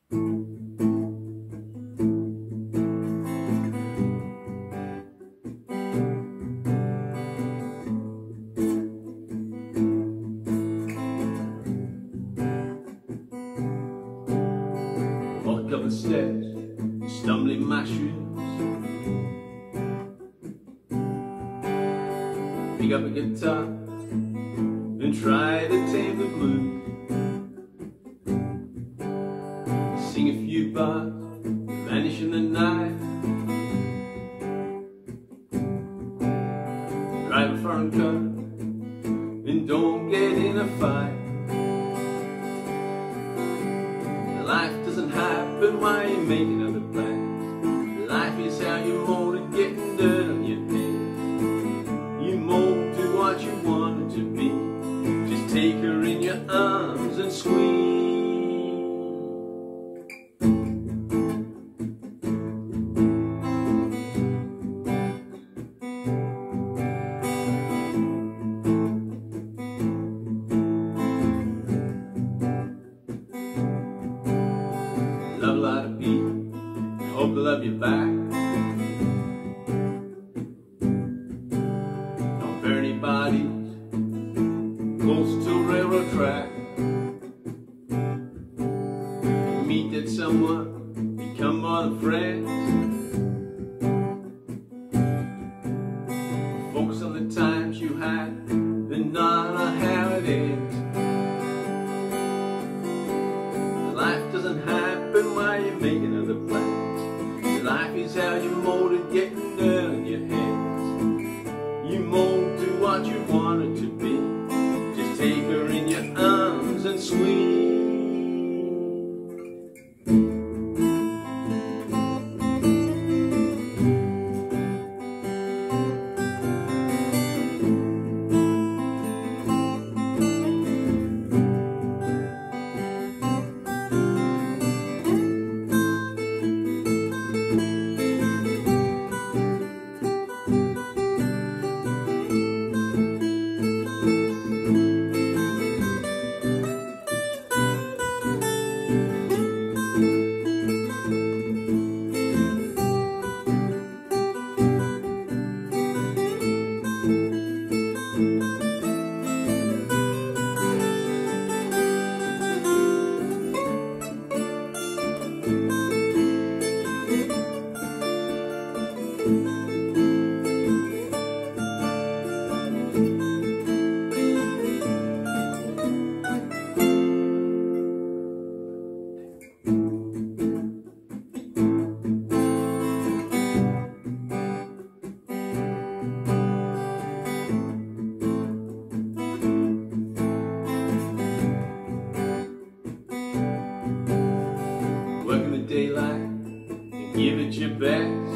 Walk up the steps, stumbling my shoes. Pick up a guitar and try to tame the blues. Sing a few bars, vanish in the night. Drive a foreign car and don't get in a fight. Life doesn't happen while you're making other plans. Life is how you mold it, getting dirt on your hands. You mold to what you want it to be. Just take her in your arms and squeeze. Love a lot of people, hope to love you back. Don't burn any bodies close to a railroad track. Meet that someone, become more than friends. Focus on the times you had, and not on how it ends. Life doesn't happen while you're making other plans. Life is how you mold it, getting dirt on your hands. You mold to what you want it to be. Just take her in your arms and squeeze. Work in the daylight and give it your best.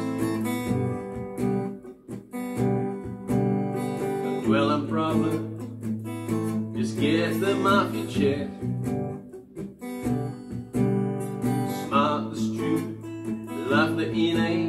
Don't dwell on problems, just get them off your chest. Smart the stupid, love the innate.